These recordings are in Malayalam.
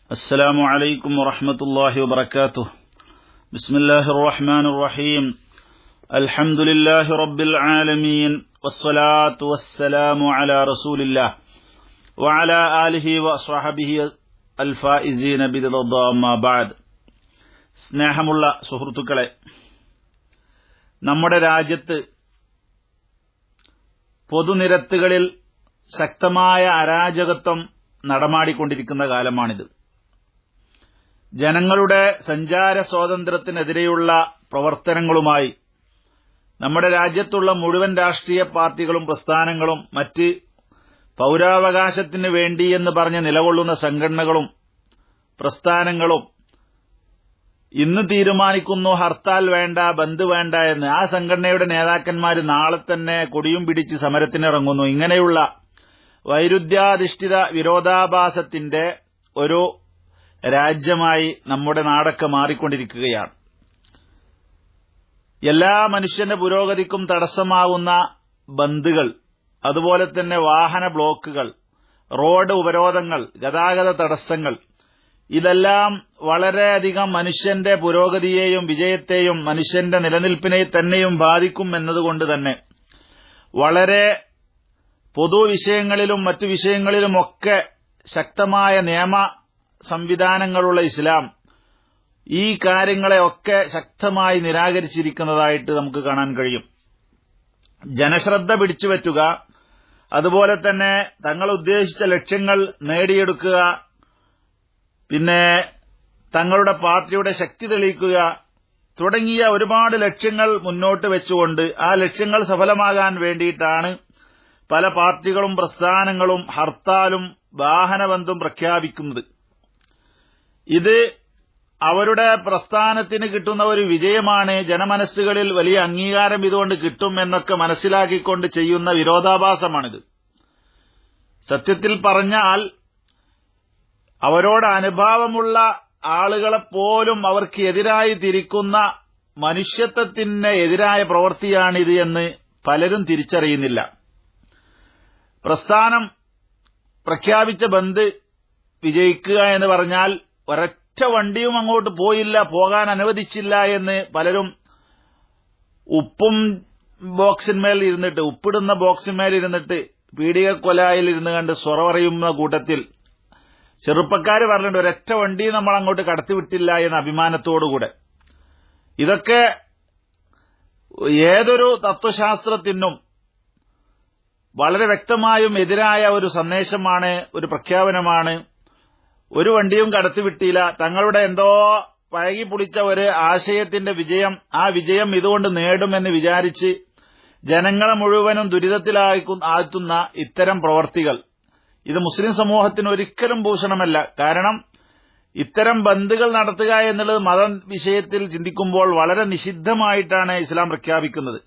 السلام عليكم ورحمة الله وبركاته. بسم الله الرحمن الرحيم. الحمد لله رب العالمين والصلاة والسلام على رسول الله وعلى آله وأصحابه الفائزين برضا الله أما بعد. സ്നേഹമുള്ള സുഹൃത്തുക്കളെ, നമ്മുടെ രാജ്യത്ത് പൊതുനിരത്തുകളിൽ ശക്തമായ അരാജകത്വം നടമാടിക്കൊണ്ടിരിക്കുന്ന കാലമാണിത്. ജനങ്ങളുടെ സഞ്ചാര സ്വാതന്ത്ര്യത്തിനെതിരെയുള്ള പ്രവർത്തനങ്ങളുമായി നമ്മുടെ രാജ്യത്തുള്ള മുഴുവൻ രാഷ്ട്രീയ പാർട്ടികളും പ്രസ്ഥാനങ്ങളും മറ്റ് പൌരാവകാശത്തിന് വേണ്ടിയെന്ന് പറഞ്ഞ് നിലകൊള്ളുന്ന സംഘടനകളും പ്രസ്ഥാനങ്ങളും ഇന്ന് തീരുമാനിക്കുന്നു ഹർത്താൽ വേണ്ട, ബന്ദ് വേണ്ട എന്ന്. ആ സംഘടനയുടെ നേതാക്കന്മാർ നാളെ തന്നെ കൊടിയും പിടിച്ച് സമരത്തിനിറങ്ങുന്നു. ഇങ്ങനെയുള്ള വൈരുദ്ധ്യാധിഷ്ഠിത വിരോധാഭാസത്തിന്റെ ഒരു രാജ്യമായി നമ്മുടെ നാടൊക്കെ മാറിക്കൊണ്ടിരിക്കുകയാണ്. എല്ലാ മനുഷ്യന്റെ പുരോഗതിക്കും തടസ്സമാവുന്ന ബന്ദുകൾ, അതുപോലെ തന്നെ വാഹന ബ്ലോക്കുകൾ, റോഡ് ഉപരോധങ്ങൾ, ഗതാഗത തടസ്സങ്ങൾ, ഇതെല്ലാം വളരെയധികം മനുഷ്യന്റെ പുരോഗതിയെയും വിജയത്തെയും മനുഷ്യന്റെ നിലനിൽപ്പിനെ തന്നെയും ബാധിക്കും എന്നതുകൊണ്ട് തന്നെ വളരെ പൊതുവിഷയങ്ങളിലും മറ്റു വിഷയങ്ങളിലുമൊക്കെ ശക്തമായ നിയമ സംവിധാനങ്ങളുള്ള ഇസ്ലാം ഈ കാര്യങ്ങളെയൊക്കെ ശക്തമായി നിരാകരിച്ചിരിക്കുന്നതായിട്ട് നമുക്ക് കാണാൻ കഴിയും. ജനശ്രദ്ധ പിടിച്ചുപറ്റുക, അതുപോലെ തന്നെ തങ്ങൾ ഉദ്ദേശിച്ച ലക്ഷ്യങ്ങൾ നേടിയെടുക്കുക, പിന്നെ തങ്ങളുടെ പാർട്ടിയുടെ ശക്തി തെളിയിക്കുക തുടങ്ങിയ ഒരുപാട് ലക്ഷ്യങ്ങൾ മുന്നോട്ട് വെച്ചുകൊണ്ട് ആ ലക്ഷ്യങ്ങൾ സഫലമാകാൻ വേണ്ടിയിട്ടാണ് പല പാർട്ടികളും പ്രസ്ഥാനങ്ങളും ഹർത്താലും വാഹനബന്ധും പ്രഖ്യാപിക്കുന്നത്. ഇത് അവരുടെ പ്രസ്ഥാനത്തിന് കിട്ടുന്ന ഒരു വിജയമാണ്. ജനമനസ്സുകളിൽ വലിയ അംഗീകാരം ഇതുകൊണ്ട് കിട്ടും എന്നൊക്കെ മനസ്സിലാക്കിക്കൊണ്ട് ചെയ്യുന്ന വിരോധാഭാസമാണിത്. സത്യത്തിൽ പറഞ്ഞാൽ അവരോട് അനുഭാവമുള്ള ആളുകളെപ്പോലും അവർക്ക് എതിരായി തിരിക്കുന്ന മനുഷ്യത്വത്തിന് എതിരായ പ്രവൃത്തിയാണിത് എന്ന് പലരും തിരിച്ചറിയുന്നില്ല. പ്രസ്ഥാനം പ്രഖ്യാപിച്ച ബന്ദ് വിജയിക്കുക എന്ന് പറഞ്ഞാൽ ഒരൊറ്റ വണ്ടിയും അങ്ങോട്ട് പോയില്ല, പോകാൻ അനുവദിച്ചില്ല എന്ന് പലരും ഉപ്പിടുന്ന ബോക്സിന്മേലിരുന്നിട്ട് പീഡികക്കൊലായിൽ ഇരുന്ന് കണ്ട് സ്വറ പറയുന്ന കൂട്ടത്തിൽ ചെറുപ്പക്കാർ പറഞ്ഞിട്ട് ഒരൊറ്റ വണ്ടിയും നമ്മൾ അങ്ങോട്ട് കടത്തിവിട്ടില്ല എന്ന അഭിമാനത്തോടുകൂടെ. ഇതൊക്കെ ഏതൊരു തത്വശാസ്ത്രത്തിനും വളരെ വ്യക്തമായും എതിരായ ഒരു സന്ദേശമാണ്, ഒരു പ്രഖ്യാപനമാണ്. ഒരു വണ്ടിയും കടത്തിവിട്ടില്ല, തങ്ങളുടെ എന്തോ പഴകിപ്പൊളിച്ച ഒരു ആശയത്തിന്റെ വിജയം, ആ വിജയം ഇതുകൊണ്ട് നേടുമെന്ന് വിചാരിച്ച് ജനങ്ങളെ മുഴുവനും ദുരിതത്തിലാഴ്ത്തുന്ന ഇത്തരം പ്രവർത്തികൾ ഇത് മുസ്ലിം സമൂഹത്തിന് ഒരിക്കലും ഭൂഷണമല്ല. കാരണം ഇത്തരം ബന്ദുകൾ നടത്തുക എന്നുള്ളത് മത വിഷയത്തിൽ ചിന്തിക്കുമ്പോൾ വളരെ നിഷിദ്ധമായിട്ടാണ് ഇസ്ലാം പ്രഖ്യാപിക്കുന്നത്.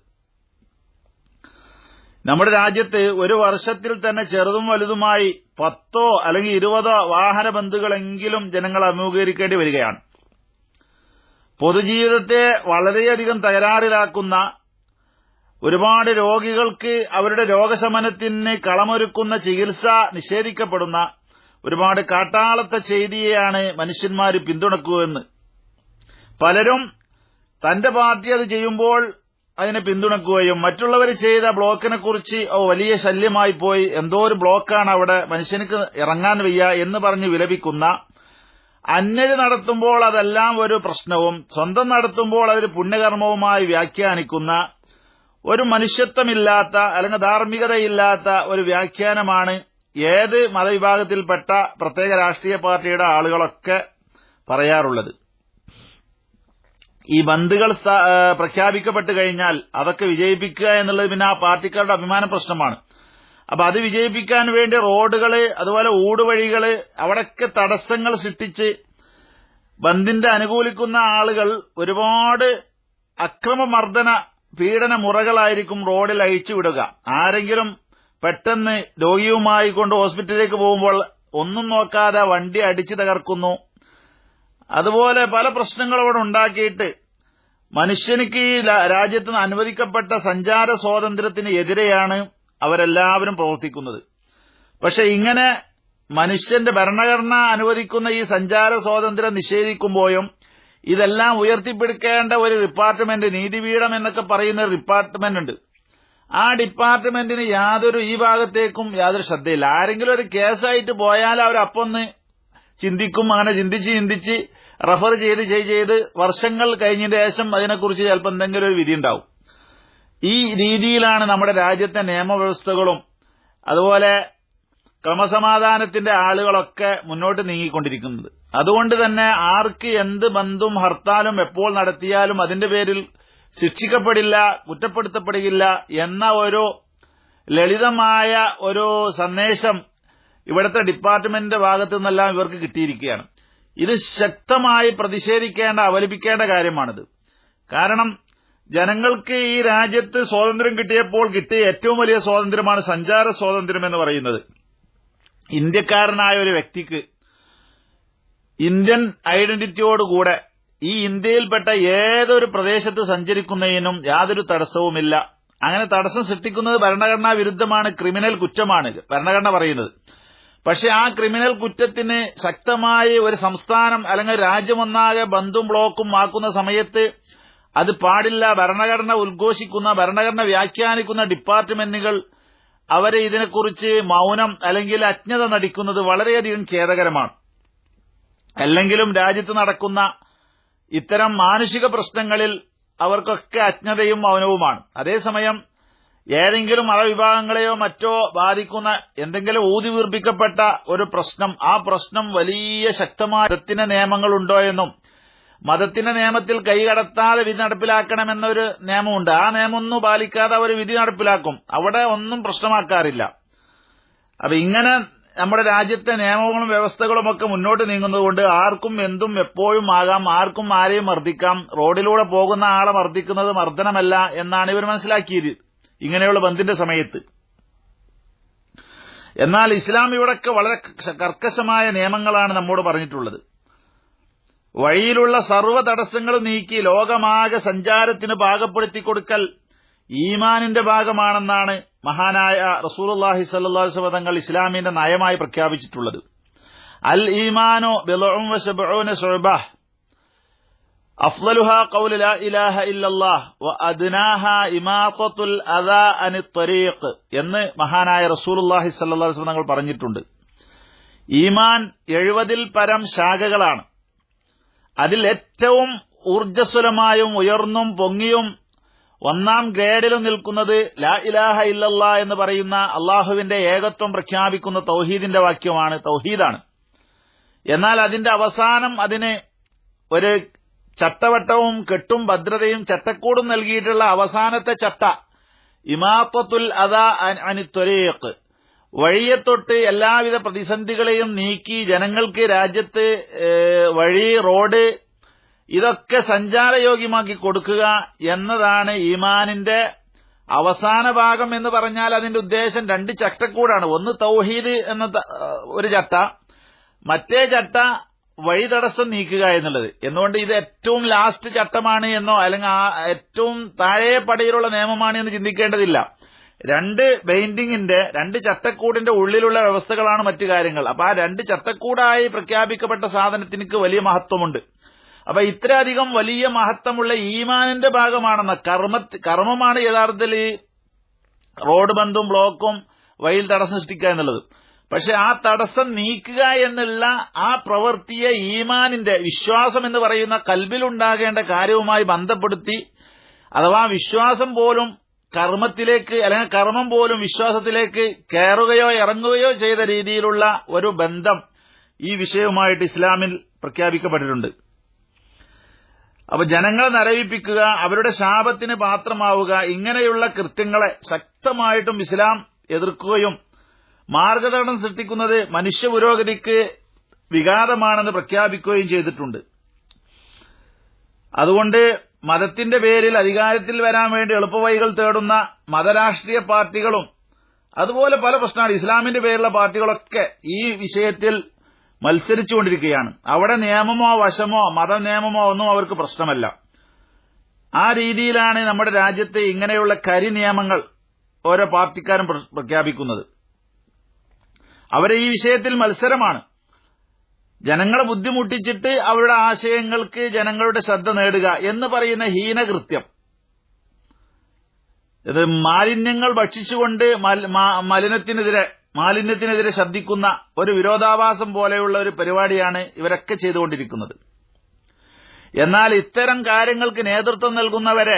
നമ്മുടെ രാജ്യത്ത് ഒരു വർഷത്തിൽ തന്നെ ചെറുതും വലുതുമായി 10 അല്ലെങ്കിൽ 20 വാഹന ബന്ദുകളെങ്കിലും ജനങ്ങൾ അഭിമുഖീകരിക്കേണ്ടി വരികയാണ്. പൊതുജീവിതത്തെ വളരെയധികം തകരാറിലാക്കുന്ന, ഒരുപാട് രോഗികൾക്ക് അവരുടെ രോഗശമനത്തിന് കളമൊരുക്കുന്ന ചികിത്സ നിഷേധിക്കപ്പെടുന്ന ഒരുപാട് കാട്ടാളത്തെ ചെയ്തിയെയാണ് മനുഷ്യന്മാർ പിന്തുണക്കുകയെന്ന്. പലരും തന്റെ പാർട്ടി അത് ചെയ്യുമ്പോൾ അതിനെ പിന്തുണക്കുകയും മറ്റുള്ളവർ ചെയ്ത ബ്ലോക്കിനെ കുറിച്ച് വലിയ ശല്യമായി പോയി, എന്തോ ഒരു ബ്ലോക്കാണ് അവിടെ, മനുഷ്യർക്ക് ഇറങ്ങാൻ വയ്യ എന്ന് പറഞ്ഞ് വിലപിക്കുന്ന, അന്യര് നടത്തുമ്പോൾ അതെല്ലാം ഒരു പ്രശ്നവും സ്വന്തം നടത്തുമ്പോൾ അതൊരു പുണ്യകർമ്മവുമായി വ്യാഖ്യാനിക്കുന്ന, ഒരു മനുഷ്യത്വമില്ലാത്ത അല്ലെങ്കിൽ ധാർമ്മികതയില്ലാത്ത ഒരു വ്യാഖ്യാനമാണ് ഏത് മതവിഭാഗത്തിൽപ്പെട്ട പ്രത്യേക രാഷ്ട്രീയ പാർട്ടിയുടെ ആളുകളൊക്കെ പറയാറുള്ളത്. ഈ ബന്ദുകൾ പ്രഖ്യാപിക്കപ്പെട്ടു കഴിഞ്ഞാൽ അതൊക്കെ വിജയിപ്പിക്കുക എന്നുള്ളത് പിന്നെ ആ പാർട്ടിക്കാരുടെ അഭിമാന പ്രശ്നമാണ്. അപ്പൊ അത് വിജയിപ്പിക്കാൻ വേണ്ടി റോഡുകള്, അതുപോലെ ഊടുവഴികള്, അവിടൊക്കെ തടസ്സങ്ങൾ സൃഷ്ടിച്ച് ബന്ദിന്റെ അനുകൂലിക്കുന്ന ആളുകൾ ഒരുപാട് അക്രമമർദ്ദന പീഡന മുറകളായിരിക്കും റോഡിൽ അഴിച്ചുവിടുക. ആരെങ്കിലും പെട്ടെന്ന് രോഗിയുമായി കൊണ്ട് ഹോസ്പിറ്റലിലേക്ക് പോകുമ്പോൾ ഒന്നും നോക്കാതെ വണ്ടി അടിച്ചു തകർക്കുന്നു. അതുപോലെ പല പ്രശ്നങ്ങളും അവിടെ ഉണ്ടാക്കിയിട്ട് മനുഷ്യനിക്ക് ഈ രാജ്യത്ത് അനുവദിക്കപ്പെട്ട സഞ്ചാര സ്വാതന്ത്ര്യത്തിന് എതിരെയാണ് അവരെല്ലാവരും പ്രവർത്തിക്കുന്നത്. പക്ഷെ ഇങ്ങനെ മനുഷ്യന്റെ ഭരണഘടന അനുവദിക്കുന്ന ഈ സഞ്ചാര സ്വാതന്ത്ര്യം നിഷേധിക്കുമ്പോഴും ഇതെല്ലാം ഉയർത്തിപ്പിടിക്കേണ്ട ഒരു ഡിപ്പാർട്ട്മെന്റ്, നീതിപീഠം എന്നൊക്കെ പറയുന്ന ഒരു ഡിപ്പാർട്ട്മെന്റ് ഉണ്ട്. ആ ഡിപ്പാർട്ട്മെന്റിന് ഈ ഭാഗത്തേക്കും യാതൊരു ശ്രദ്ധയില്ല. ആരെങ്കിലും ഒരു കേസായിട്ട് പോയാൽ അവരപ്പൊന്ന് ചിന്തിക്കും. അങ്ങനെ ചിന്തിച്ച് റഫർ ചെയ്ത് വർഷങ്ങൾ കഴിഞ്ഞതിന് ശേഷം അതിനെക്കുറിച്ച് ചിലപ്പോൾ എന്തെങ്കിലും ഒരു വിധി ഉണ്ടാവും. ഈ രീതിയിലാണ് നമ്മുടെ രാജ്യത്തെ നിയമവ്യവസ്ഥകളും അതുപോലെ ക്രമസമാധാനത്തിന്റെ ആളുകളൊക്കെ മുന്നോട്ട് നീങ്ങിക്കൊണ്ടിരിക്കുന്നത്. അതുകൊണ്ട് തന്നെ ആർക്ക് എന്ത് ബന്ധും ഹർത്താലും എപ്പോൾ നടത്തിയാലും അതിന്റെ പേരിൽ ശിക്ഷിക്കപ്പെടില്ല, കുറ്റപ്പെടുത്തപ്പെടുകയില്ല എന്ന ഒരു ലളിതമായ ഒരു സന്ദേശം ഇവിടുത്തെ ഡിപ്പാർട്ട്മെന്റിന്റെ ഭാഗത്തു നിന്നെല്ലാം ഇവർക്ക് കിട്ടിയിരിക്കുകയാണ്. ഇത് ശക്തമായി പ്രതിഷേധിക്കേണ്ട, അപലപിക്കേണ്ട കാര്യമാണിത്. കാരണം ജനങ്ങൾക്ക് ഈ രാജ്യത്ത് സ്വാതന്ത്ര്യം കിട്ടിയപ്പോൾ കിട്ടിയ ഏറ്റവും വലിയ സ്വാതന്ത്ര്യമാണ് സഞ്ചാര സ്വാതന്ത്ര്യം എന്ന് പറയുന്നത്. ഇന്ത്യക്കാരനായ ഒരു വ്യക്തിക്ക് ഇന്ത്യൻ ഐഡന്റിറ്റിയോടുകൂടെ ഈ ഇന്ത്യയിൽപ്പെട്ട ഏതൊരു പ്രദേശത്ത് സഞ്ചരിക്കുന്നതിനും യാതൊരു തടസ്സവുമില്ല. അങ്ങനെ തടസ്സം സൃഷ്ടിക്കുന്നത് ഭരണഘടനാ വിരുദ്ധമാണ്, ക്രിമിനൽ കുറ്റമാണ് ഭരണഘടന പറയുന്നത്. പക്ഷെ ആ ക്രിമിനൽ കുറ്റത്തിന് ശക്തമായി ഒരു സംസ്ഥാനം അല്ലെങ്കിൽ രാജ്യമൊന്നാകെ ബന്ധും ബ്ലോക്കും ആക്കുന്ന സമയത്ത് അത് പാടില്ല. ഭരണഘടന ഉദ്ഘോഷിക്കുന്ന, ഭരണഘടന വ്യാഖ്യാനിക്കുന്ന ഡിപ്പാർട്ട്മെന്റുകൾ അവരെ ഇതിനെക്കുറിച്ച് മൌനം അല്ലെങ്കിൽ അജ്ഞത നടിക്കുന്നത് വളരെയധികം ഖേദകരമാണ്. അല്ലെങ്കിലും രാജ്യത്ത് നടക്കുന്ന ഇത്തരം മാനുഷിക പ്രശ്നങ്ങളിൽ അവർക്കൊക്കെ അജ്ഞതയും മൌനവുമാണ്. അതേസമയം ഏതെങ്കിലും മതവിഭാഗങ്ങളെയോ മറ്റോ ബാധിക്കുന്ന എന്തെങ്കിലും ഊതിവീർപ്പിക്കപ്പെട്ട ഒരു പ്രശ്നം, ആ പ്രശ്നം വലിയ ശക്തമായ മതത്തിന്റെ നിയമങ്ങളുണ്ടോ എന്നും മതത്തിന്റെ നിയമത്തിൽ കൈകടത്താതെ വിധി നടപ്പിലാക്കണമെന്നൊരു നിയമമുണ്ട്. ആ നിയമമൊന്നും പാലിക്കാതെ അവർ വിധി നടപ്പിലാക്കും. അവിടെ ഒന്നും പ്രശ്നമാക്കാറില്ല. അപ്പൊ ഇങ്ങനെ നമ്മുടെ രാജ്യത്തെ നിയമങ്ങളും വ്യവസ്ഥകളും ഒക്കെ മുന്നോട്ട് നീങ്ങുന്നതുകൊണ്ട് ആർക്കും എന്തും എപ്പോഴും ആകാം, ആർക്കും ആരെയും മർദ്ദിക്കാം. റോഡിലൂടെ പോകുന്ന ആളെ മർദ്ദിക്കുന്നത് മർദ്ദനമല്ല എന്നാണ് ഇവർ മനസ്സിലാക്കിയത് ഇങ്ങനെയുള്ള ബന്ദിന്റെ സമയത്ത്. എന്നാൽ ഇസ്ലാം ഇവിടൊക്കെ വളരെ കർക്കശമായ നിയമങ്ങളാണ് നമ്മോട് പറഞ്ഞിട്ടുള്ളത്. വഴിയിലുള്ള സർവ്വ തടസ്സങ്ങളും നീക്കി ലോകമാകെ സഞ്ചാരത്തിന് പാകപ്പെടുത്തി കൊടുക്കൽ ഈമാനിന്റെ ഭാഗമാണെന്നാണ് മഹാനായ റസൂലുള്ളാഹി സ്വല്ലല്ലാഹു അലൈഹി വസല്ലം തങ്ങൾ ഇസ്ലാമിന്റെ നയമായി പ്രഖ്യാപിച്ചിട്ടുള്ളത്. അൽ ഈമാനു ബിദ്ഉൻ വസബ്ഊന ശുഅബഹ് അഫ്ളലുഹാ ഖൗലു ലാ ഇലാഹ ഇല്ലല്ലാഹ് വഅദ്നാഹാ ഇമാതത്തുൽ അദാ അനിത് ത്വരീഖ് എന്ന് മഹാനായ റസൂലുള്ളാഹി സ്വല്ലല്ലാഹു അലൈഹി വസല്ലം തങ്ങൾ പറഞ്ഞിട്ടുണ്ട്. ഈമാൻ 70-ൽ പരം ശാഖകളാണ്. അതിൽ ഏറ്റവും ഊർജ്ജസ്വലമായും ഉയർന്നും പൊങ്ങിയും ഒന്നാം ഗ്രേഡിലും നിൽക്കുന്നത് ലാ ഇലാഹ ഇല്ലല്ലാഹ് എന്ന് പറയുന്ന അള്ളാഹുവിന്റെ ഏകത്വം പ്രഖ്യാപിക്കുന്ന തൗഹീദിന്റെ വാക്യമാണ്, തൗഹീദാണ്. എന്നാൽ അതിന്റെ അവസാനം അതിന് ഒരു ചട്ടവട്ടവും കെട്ടും ഭദ്രതയും ചട്ടക്കൂടും നൽകിയിട്ടുള്ള അവസാനത്തെ ചട്ട ഇമാത്തത്തുൽ അദാ അനിത് ത്വരീഖ്, വഴിയെ തൊട്ട് എല്ലാവിധ പ്രതിസന്ധികളെയും നീക്കി ജനങ്ങൾക്ക് രാജ്യത്ത് വഴി, റോഡ് ഇതൊക്കെ സഞ്ചാരയോഗ്യമാക്കി കൊടുക്കുക എന്നതാണ് ഈമാനിന്റെ അവസാന ഭാഗം. എന്ന് പറഞ്ഞാൽ അതിന്റെ ഉദ്ദേശം 2 ചട്ടക്കൂടാണ്. ഒന്ന് തൗഹീദ് എന്ന ഒരു ചട്ട, മറ്റേ ചട്ട വഴി തടസ്സം നീക്കുക എന്നുള്ളത്. എന്നുകൊണ്ട് ഇത് ഏറ്റവും ലാസ്റ്റ് ചട്ടമാണ് എന്നോ അല്ലെങ്കിൽ ഏറ്റവും താഴെ പടിയിലുള്ള നിയമമാണ് എന്ന് ചിന്തിക്കേണ്ടതില്ല. 2 ബൈൻഡിങ്ങിന്റെ 2 ചട്ടക്കൂടിന്റെ ഉള്ളിലുള്ള വ്യവസ്ഥകളാണ് മറ്റു കാര്യങ്ങൾ. അപ്പൊ ആ 2 ചട്ടക്കൂടായി പ്രഖ്യാപിക്കപ്പെട്ട സാധനത്തിനക്ക് വലിയ മഹത്വമുണ്ട്. അപ്പൊ ഇത്രയധികം വലിയ മഹത്വമുള്ള ഈമാനിന്റെ ഭാഗമാണെന്ന കർമ്മമാണ് യഥാർത്ഥത്തിൽ ഈ റോഡ് ബന്ധും ബ്ലോക്കും വഴിയിൽ തടസ്സം സൃഷ്ടിക്കുക എന്നുള്ളത്. പക്ഷെ ആ തടസ്സം നീക്കുക എന്നുള്ള ആ പ്രവൃത്തിയെ ഈമാനിന്റെ വിശ്വാസം എന്ന് പറയുന്ന കൽബിലുണ്ടാകേണ്ട കാര്യവുമായി ബന്ധപ്പെടുത്തി, അഥവാ വിശ്വാസം പോലും കർമ്മത്തിലേക്ക് അല്ലെങ്കിൽ കർമ്മം പോലും വിശ്വാസത്തിലേക്ക് കയറുകയോ ഇറങ്ങുകയോ ചെയ്ത രീതിയിലുള്ള ഒരു ബന്ധം ഈ വിഷയവുമായിട്ട് ഇസ്ലാമിൽ പ്രഖ്യാപിക്കപ്പെട്ടിട്ടുണ്ട്. അപ്പൊ ജനങ്ങളെ നരയിപ്പിക്കുക, അവരുടെ ശാപത്തിന് പാത്രമാവുക, ഇങ്ങനെയുള്ള കൃത്യങ്ങളെ ശക്തമായിട്ടും ഇസ്ലാം എതിർക്കുകയും മാർഗതടം സൃഷ്ടിക്കുന്നത് മനുഷ്യ പുരോഗതിക്ക് വിഘാതമാണെന്ന് പ്രഖ്യാപിക്കുകയും ചെയ്തിട്ടുണ്ട്. അതുകൊണ്ട് മതത്തിന്റെ പേരിൽ അധികാരത്തിൽ വരാൻ വേണ്ടി എളുപ്പവഴികൾ തേടുന്ന മതരാഷ്ട്രീയ പാർട്ടികളും അതുപോലെ പല പ്രശ്നമാണ്. ഇസ്ലാമിന്റെ പേരിലുള്ള പാർട്ടികളൊക്കെ ഈ വിഷയത്തിൽ മത്സരിച്ചുകൊണ്ടിരിക്കുകയാണ്. അവിടെ നിയമമോ വശമോ മതനിയമമോ ഒന്നും അവർക്ക് പ്രശ്നമല്ല. ആ രീതിയിലാണ് നമ്മുടെ രാജ്യത്ത് ഇങ്ങനെയുള്ള കരി നിയമങ്ങൾ ഓരോ പാർട്ടിക്കാരും പ്രഖ്യാപിക്കുന്നത്. അവരെ ഈ വിഷയത്തിൽ മത്സരമാണ്. ജനങ്ങളെ ബുദ്ധിമുട്ടിച്ചിട്ട് അവരുടെ ആശയങ്ങൾക്ക് ജനങ്ങളുടെ ശ്രദ്ധ നേടുക എന്ന് പറയുന്ന ഹീനകൃത്യം. ഇത് മാലിന്യങ്ങൾ ഭക്ഷിച്ചുകൊണ്ട് മാലിന്യത്തിനെതിരെ ശബ്ദിക്കുന്ന ഒരു വിരോധാഭാസം പോലെയുള്ള ഒരു പരിപാടിയാണ് ഇവരൊക്കെ ചെയ്തുകൊണ്ടിരിക്കുന്നത്. എന്നാൽ ഇത്തരം കാര്യങ്ങൾക്ക് നേതൃത്വം നൽകുന്നവരെ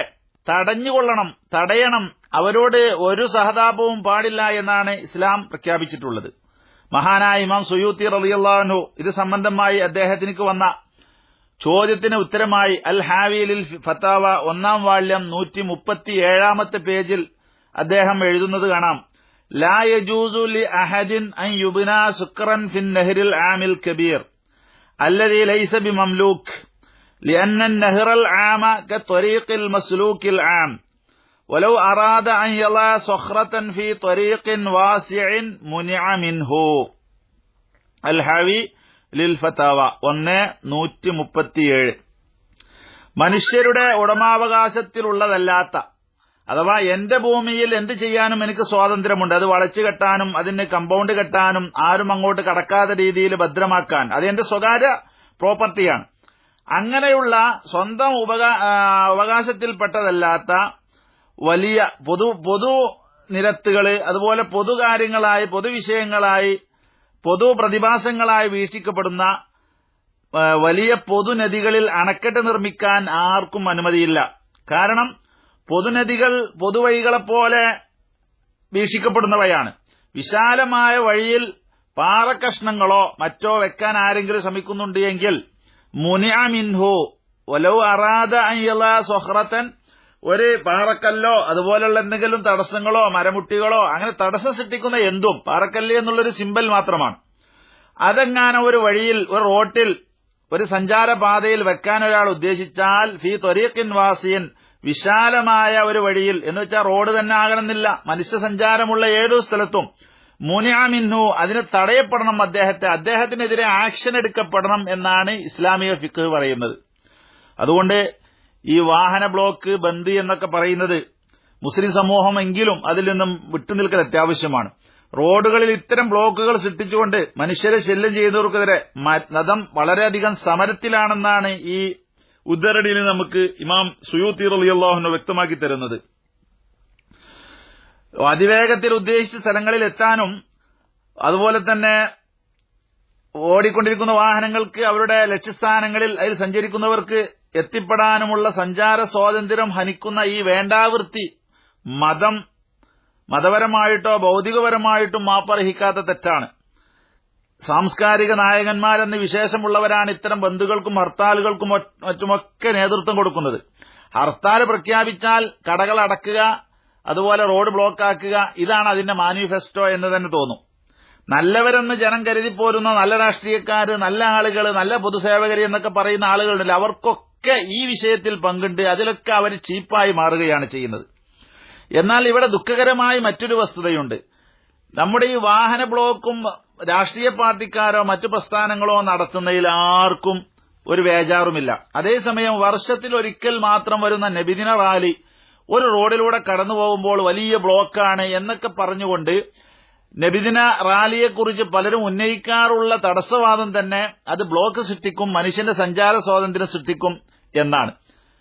തടയണം, അവരോട് ഒരു സഹതാപവും പാടില്ല എന്നാണ് ഇസ്ലാം പ്രഖ്യാപിച്ചിട്ടുള്ളത്. മഹാനായ ഇമാം സുയൂത്തി റളിയല്ലാഹു അൻഹു ഇത് സംബന്ധമായി അദ്ദേഹത്തിനു വന്ന ചോദ്യത്തിന് ഉത്തരമായി അൽ ഹാവിയിൽ ഫത്താവ 1-ാം വാള്യം 137-ാമത്തെ പേജിൽ അദ്ദേഹം എഴുതുന്നത് കാണാം. ലാ യജൂസു ലി അഹദിൻ അൻ യുബ്നാ സുക്റൻ ഫിൻ നഹ്റിൽ ആമിൽ കബീർ അല്ലദീ ലൈസ ബിമംലൂക് لأن النهر العام كطريق المسلوك العام ولو أراد أن يضع صخرة في طريق واسع منع منه. الحاوي للفتاوى 1-137. മനുഷ്യരുടെ ഉടമാവകാശത്തിലുള്ളതല്ലാത്ത, അഥവാ എന്റെ ഭൂമിയിൽ എന്ത് ചെയ്യാനും എനിക്ക് സ്വാതന്ത്ര്യമുണ്ട്. അത് വളച്ചു കെട്ടാനും അതിന് കമ്പൗണ്ട് കെട്ടാനും ആരും അങ്ങോട്ട് കടക്കാത്ത രീതിയിൽ ഭദ്രമാക്കാൻ, അത് എന്റെ സ്വകാര്യ പ്രോപ്പർട്ടിയാണ്. അങ്ങനെയുള്ള സ്വന്തം അവകാശത്തിൽപ്പെട്ടതല്ലാത്ത വലിയ പൊതു നിരത്തുകള്, അതുപോലെ പൊതുകാര്യങ്ങളായി, പൊതുവിഷയങ്ങളായി, പൊതു പ്രതിഭാസങ്ങളായി വീക്ഷിക്കപ്പെടുന്ന വലിയ പൊതുനദികളിൽ അണക്കെട്ട് നിർമ്മിക്കാൻ ആർക്കും അനുമതിയില്ല. കാരണം പൊതുനദികൾ പൊതുവഴികളെപ്പോലെ വീക്ഷിക്കപ്പെടുന്നവയാണ്. വിശാലമായ വഴിയിൽ പാറക്കഷ്ണങ്ങളോ മറ്റോ വെക്കാൻ ആരെങ്കിലും ശ്രമിക്കുന്നുണ്ട് എങ്കിൽ മുനിഅ മിൻഹു വലൗ അറാദ അൻ യള സുഖ്റതൻ, ഒരു പാറക്കല്ലോ അതുപോലുള്ള എന്തെങ്കിലും തടസ്സങ്ങളോ മരമുട്ടികളോ അങ്ങനെ തടസ്സം സൃഷ്ടിക്കുന്ന എന്തും, പാറക്കല്ല് എന്നുള്ളൊരു സിമ്പൽ മാത്രമാണ്, അതെങ്ങാനും ഒരു വഴിയിൽ, ഒരു റോട്ടിൽ, ഒരു സഞ്ചാരപാതയിൽ വെക്കാൻ ഒരാൾ ഉദ്ദേശിച്ചാൽ ഫീ ത്വരീഖിൻ വാസിയൻ, വിശാലമായ ഒരു വഴിയിൽ, എന്ന് വെച്ചാൽ റോഡ് തന്നെ ആകണമെന്നില്ല, മനുഷ്യ സഞ്ചാരമുള്ള ഏതോ സ്ഥലത്തും മുനിഅ മിൻഹു, അതിന് തടയപ്പെടണം, അദ്ദേഹത്തിനെതിരെ ആക്ഷൻ എടുക്കപ്പെടണം എന്നാണ് ഇസ്ലാമിക ഫിഖ് പറയുന്നത്. അതുകൊണ്ട് ഈ വാഹന ബ്ലോക്ക്, ബന്ദ് എന്നൊക്കെ പറയുന്നത് മുസ്ലിം സമൂഹമെങ്കിലും അതിൽ നിന്നും വിട്ടുനിൽക്കൽ അത്യാവശ്യമാണ്. റോഡുകളിൽ ഇത്തരം ബ്ലോക്കുകൾ സൃഷ്ടിച്ചുകൊണ്ട് മനുഷ്യരെ ശല്യം ചെയ്തവർക്കെതിരെ മതം വളരെയധികം സമരത്തിലാണെന്നാണ് ഈ ഉദ്ധരണിയിൽ നമുക്ക് ഇമാം സുയൂത്തി റളിയല്ലാഹു അൻഹു വ്യക്തമാക്കി തരുന്നത്. അതിവേഗത്തിൽ ഉദ്ദേശിച്ച സ്ഥലങ്ങളിൽ എത്താനും അതുപോലെ തന്നെ ഓടിക്കൊണ്ടിരിക്കുന്ന വാഹനങ്ങൾക്ക് അവരുടെ ലക്ഷ്യസ്ഥാനങ്ങളിൽ അതിൽ സഞ്ചരിക്കുന്നവർക്ക് എത്തിപ്പെടാനുമുള്ള സഞ്ചാര സ്വാതന്ത്ര്യം ഹനിക്കുന്ന ഈ വേണ്ടാവൃത്തി മതപരമായിട്ടോ ഭൗതികപരമായിട്ടും മാപ്പർഹിക്കാത്ത തെറ്റാണ്. സാംസ്കാരിക നായകന്മാരെന്ന് വിശേഷമുള്ളവരാണ് ഇത്തരം ബന്ധുക്കൾക്കും ഹർത്താലുകൾക്കും മറ്റുമൊക്കെ നേതൃത്വം കൊടുക്കുന്നത്. ഹർത്താൽ പ്രഖ്യാപിച്ചാൽ കടകൾ അടക്കുക, അതുപോലെ റോഡ് ബ്ലോക്കാക്കുക, ഇതാണ് അതിന്റെ മാനിഫെസ്റ്റോ എന്ന് തന്നെ തോന്നും. നല്ലവരെന്ന് ജനം കരുതിപ്പോരുന്ന നല്ല രാഷ്ട്രീയക്കാര്, നല്ല ആളുകൾ, നല്ല പൊതുസേവകർ എന്നൊക്കെ പറയുന്ന ആളുകളുണ്ടല്ലോ, അവർക്കൊക്കെ ഈ വിഷയത്തിൽ പങ്കുണ്ട്. അതിലൊക്കെ അവർ ചീപ്പായി മാറുകയാണ് ചെയ്യുന്നത്. എന്നാൽ ഇവിടെ ദുഃഖകരമായി മറ്റൊരു വസ്തുതയുണ്ട്. നമ്മുടെ ഈ വാഹന ബ്ലോക്കും രാഷ്ട്രീയ പാർട്ടിക്കാരോ മറ്റു പ്രസ്ഥാനങ്ങളോ നടത്തുന്നതിൽ ആർക്കും ഒരു വേജാറുമില്ല. അതേസമയം വർഷത്തിൽ ഒരിക്കൽ മാത്രം വരുന്ന നബിദിന റാലി ഒരു റോഡിലൂടെ കടന്നു പോകുമ്പോൾ വലിയ ബ്ലോക്കാണ് എന്നൊക്കെ പറഞ്ഞുകൊണ്ട് നബിദിന റാലിയെക്കുറിച്ച് പലരും ഉന്നയിക്കാറുള്ള തടസ്സവാദം തന്നെ അത് ബ്ലോക്ക് സൃഷ്ടിക്കും, മനുഷ്യന്റെ സഞ്ചാര സ്വാതന്ത്ര്യം സൃഷ്ടിക്കും എന്നാണ്.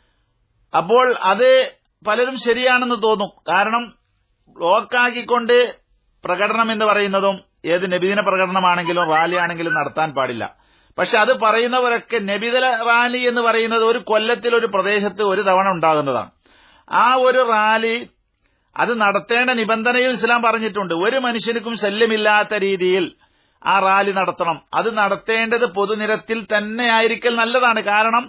അപ്പോൾ അത് പലരും ശരിയാണെന്ന് തോന്നും. കാരണം ബ്ലോക്കാക്കിക്കൊണ്ട് പ്രകടനം എന്ന് പറയുന്നതും ഏത് നബിദിന പ്രകടനമാണെങ്കിലും റാലി ആണെങ്കിലും നടത്താൻ പാടില്ല. പക്ഷെ അത് പറയുന്നവരൊക്കെ നബിദിന റാലി എന്ന് പറയുന്നത് ഒരു കൊല്ലത്തിൽ ഒരു പ്രദേശത്ത് ഒരു തവണ ഉണ്ടാകുന്നതാണ്. ആ ഒരു റാലി അത് നടത്തേണ്ട നിബന്ധനയും ഇസ്ലാം പറഞ്ഞിട്ടുണ്ട്. ഒരു മനുഷ്യർക്കും ശല്യമില്ലാത്ത രീതിയിൽ ആ റാലി നടത്തണം. അത് നടത്തേണ്ടത് പൊതുനിരത്തിൽ തന്നെ ആയിരിക്കൽ നല്ലതാണ്. കാരണം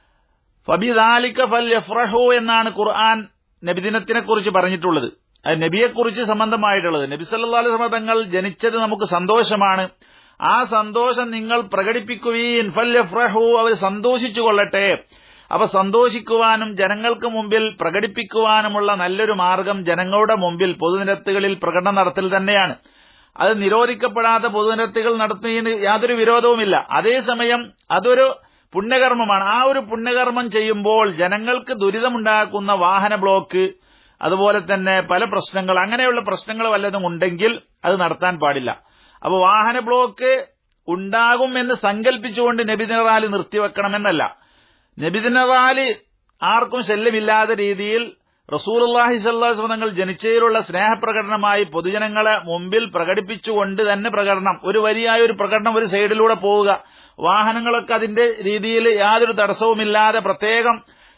ഫബിദാലിക ഫൽയഫ്റഹു എന്നാണ് ഖുർആൻ നബിദിനത്തിനെക്കുറിച്ച് പറഞ്ഞിട്ടുള്ളത്. അത് നബിയെക്കുറിച്ച് സംബന്ധമായിട്ടുള്ളത്. നബി സല്ലല്ലാഹു അലൈഹി വസല്ലം തങ്ങൾ ജനിച്ചത് നമുക്ക് സന്തോഷമാണ്. ആ സന്തോഷം നിങ്ങൾ പ്രകടിപ്പിക്കുകയും ഫൽയഫ്റഹു, അവർ സന്തോഷിച്ചു കൊള്ളട്ടെ. അപ്പൊ സന്തോഷിക്കുവാനും ജനങ്ങൾക്ക് മുമ്പിൽ പ്രകടിപ്പിക്കുവാനുമുള്ള നല്ലൊരു മാർഗം ജനങ്ങളുടെ മുമ്പിൽ പൊതുനിരത്തുകളിൽ പ്രകടനം നടത്തൽ തന്നെയാണ്. അത് നിരോധിക്കപ്പെടാത്ത പൊതുനിരത്തുകൾ നടത്തുന്നതിന് യാതൊരു വിരോധവുമില്ല. അതേസമയം അതൊരു പുണ്യകർമ്മമാണ്. ആ ഒരു പുണ്യകർമ്മം ചെയ്യുമ്പോൾ ജനങ്ങൾക്ക് ദുരിതമുണ്ടാക്കുന്ന വാഹന ബ്ലോക്ക്, അതുപോലെ തന്നെ പല പ്രശ്നങ്ങൾ, അങ്ങനെയുള്ള പ്രശ്നങ്ങൾ വല്ലതും ഉണ്ടെങ്കിൽ അത് നടത്താൻ പാടില്ല. അപ്പൊ വാഹന ബ്ലോക്ക് ഉണ്ടാകും എന്ന് സങ്കല്പിച്ചുകൊണ്ട് നബിദിന റാലി നിർത്തിവെക്കണമെന്നല്ല. നബിദിന റാലി ആർക്കും ശല്യമില്ലാത്ത രീതിയിൽ റസൂലുള്ളാഹി സ്വല്ലല്ലാഹു അലൈഹി വസല്ലം തങ്ങൾ ജനിച്ചതിലുള്ള സ്നേഹപ്രകടനമായി പൊതുജനങ്ങളെ മുമ്പിൽ പ്രകടിപ്പിച്ചുകൊണ്ട് തന്നെ പ്രകടനം, ഒരു വരിയായ ഒരു പ്രകടനം ഒരു സൈഡിലൂടെ പോവുക, വാഹനങ്ങളൊക്കെ അതിന്റെ രീതിയിൽ യാതൊരു തടസ്സവുമില്ലാതെ പ്രത്യേകം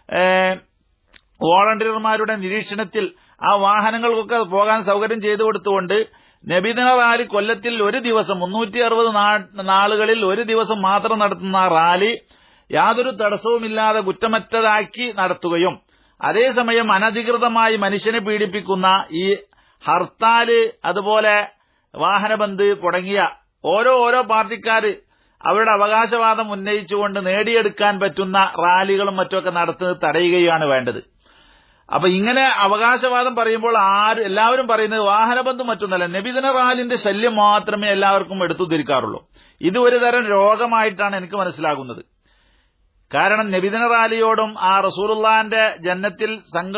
വോളണ്ടിയർമാരുടെ നിരീക്ഷണത്തിൽ ആ വാഹനങ്ങൾക്കൊക്കെ പോകാൻ സൗകര്യം ചെയ്തു കൊടുത്തുകൊണ്ട് നബിദിന റാലി കൊല്ലത്തിൽ ഒരു ദിവസം 360 നാളുകളിൽ ഒരു ദിവസം മാത്രം നടത്തുന്ന റാലി യാതൊരു തടസ്സവുമില്ലാതെ കുറ്റമറ്റതാക്കി നടത്തുകയും അതേസമയം അനധികൃതമായി മനുഷ്യനെ പീഡിപ്പിക്കുന്ന ഈ ഹർത്താല്, അതുപോലെ വാഹനബന്ദ് തുടങ്ങിയ ഓരോ പാർട്ടിക്കാര് അവരുടെ അവകാശവാദം ഉന്നയിച്ചുകൊണ്ട് നേടിയെടുക്കാൻ പറ്റുന്ന റാലികളും മറ്റുമൊക്കെ നടത്തുന്നത് തടയുകയാണ് വേണ്ടത്. അപ്പൊ ഇങ്ങനെ അവകാശവാദം പറയുമ്പോൾ എല്ലാവരും പറയുന്നത് വാഹനബന്ധം മറ്റൊന്നല്ല, നബിദിന റാലിന്റെ ശല്യം മാത്രമേ എല്ലാവർക്കും എടുത്തു തിരിക്കാറുള്ളൂ. ഇത് ഒരു തരം രോഗമായിട്ടാണ് എനിക്ക് മനസ്സിലാകുന്നത്. കാരണം നബിദിന റാലിയോടും ആ റസൂലുള്ളാഹിന്റെ ജന്നത്തിൽ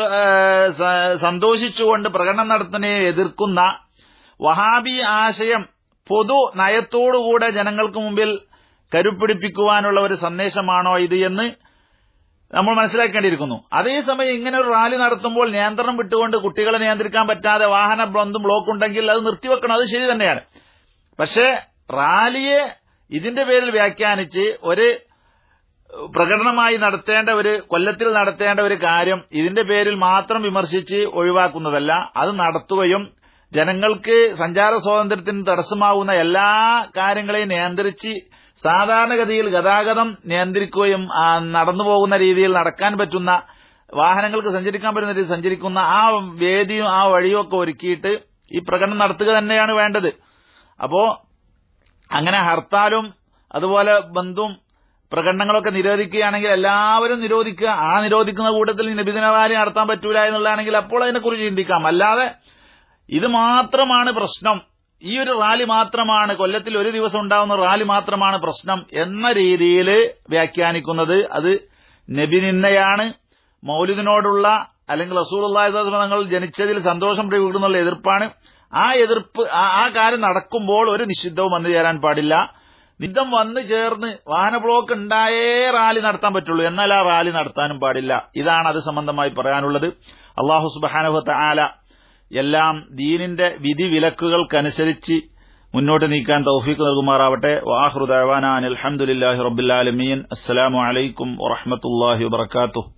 സന്തോഷിച്ചുകൊണ്ട് പ്രകടനം നടത്തുന്നതിനെ എതിർക്കുന്ന വഹാബി ആശയം പൊതു നയത്തോടുകൂടെ ജനങ്ങൾക്ക് മുമ്പിൽ കരുപ്പിടിപ്പിക്കുവാനുള്ള ഒരു സന്ദേശമാണോ ഇത് എന്ന് നമ്മൾ മനസ്സിലാക്കേണ്ടിയിരിക്കുന്നു. അതേസമയം ഇങ്ങനെ ഒരു റാലി നടത്തുമ്പോൾ നിയന്ത്രണം വിട്ടുകൊണ്ട് കുട്ടികളെ നിയന്ത്രിക്കാൻ പറ്റാതെ വാഹന ബ്ലോക്ക് ഉണ്ടെങ്കിൽ അത് നിർത്തിവെക്കണം, അത് ശരി തന്നെയാണ്. പക്ഷേ റാലിയെ ഇതിന്റെ പേരിൽ വ്യാഖ്യാനിച്ച് ഒരു പ്രകടനമായി നടത്തേണ്ട കൊല്ലത്തിൽ നടത്തേണ്ട ഒരു കാര്യം ഇതിന്റെ പേരിൽ മാത്രം വിമർശിച്ച് ഒഴിവാക്കുന്നതല്ല, അത് നടത്തുകയും ജനങ്ങൾക്ക് സഞ്ചാര സ്വാതന്ത്ര്യത്തിന് തടസ്സമാവുന്ന എല്ലാ കാര്യങ്ങളെയും നിയന്ത്രിച്ച് സാധാരണഗതിയിൽ ഗതാഗതം നിയന്ത്രിക്കുകയും നടന്നുപോകുന്ന രീതിയിൽ നടക്കാൻ പറ്റുന്ന വാഹനങ്ങൾക്ക് സഞ്ചരിക്കാൻ പറ്റുന്ന രീതിയിൽ സഞ്ചരിക്കുന്ന ആ വേദിയും ആ വഴിയും ഒക്കെ ഒരുക്കിയിട്ട് ഈ പ്രകടനം നടത്തുക തന്നെയാണ് വേണ്ടത്. അപ്പോ അങ്ങനെ ഹർത്താലും അതുപോലെ ബന്ധും പ്രകടനങ്ങളൊക്കെ നിരോധിക്കുകയാണെങ്കിൽ എല്ലാവരും നിരോധിക്കുക. ആ നിരോധിക്കുന്ന കൂട്ടത്തിൽ നബിദിന റാലി നടത്താൻ പറ്റൂല എന്നുള്ളതാണെങ്കിൽ അപ്പോൾ അതിനെക്കുറിച്ച് ചിന്തിക്കാം. അല്ലാതെ ഇത് മാത്രമാണ് പ്രശ്നം, ഈ ഒരു റാലി മാത്രമാണ്, കൊല്ലത്തിൽ ഒരു ദിവസം ഉണ്ടാവുന്ന റാലി മാത്രമാണ് പ്രശ്നം എന്ന രീതിയിൽ വ്യാഖ്യാനിക്കുന്നത് അത് നബി നിന്ദയാണ്. മൗലിദിനോടുള്ള അല്ലെങ്കിൽ റസൂലുള്ളാഹി സ്വല്ലല്ലാഹു അലൈഹി വസല്ലം തങ്ങൾ ജനിച്ചതിൽ സന്തോഷം പ്രകടിപ്പിക്കുന്ന എതിർപ്പാണ്. ആ എതിർപ്പ് ആ കാര്യം നടക്കുമ്പോൾ ഒരു നിഷിദ്ധവും വന്നു ചേരാൻ പാടില്ല. നിഷിദ്ധം വന്നു ചേർന്ന് വാഹന ബ്ലോക്ക് ഉണ്ടായേ റാലി നടത്താൻ പറ്റുള്ളൂ, എന്നാൽ ആ റാലി നടത്താനും പാടില്ല. ഇതാണ് അത് സംബന്ധമായി പറയാനുള്ളത്. അല്ലാഹു സുബ്ഹാനഹു വ തആല എല്ലാം ദീനിന്റെ വിധി വിലക്കുകൾക്കനുസരിച്ച് മുന്നോട്ട് നീക്കാൻ തൗഫീഖ് നൽകുമാറാവട്ടെ. വആഖിറു ദഅവാനാ അനിൽ ഹംദുലില്ലാഹി റബ്ബിൽ ആലമീൻ. അസ്സലാമു അലൈക്കും വറഹ്മത്തുള്ളാഹി വബറകാതുഹു.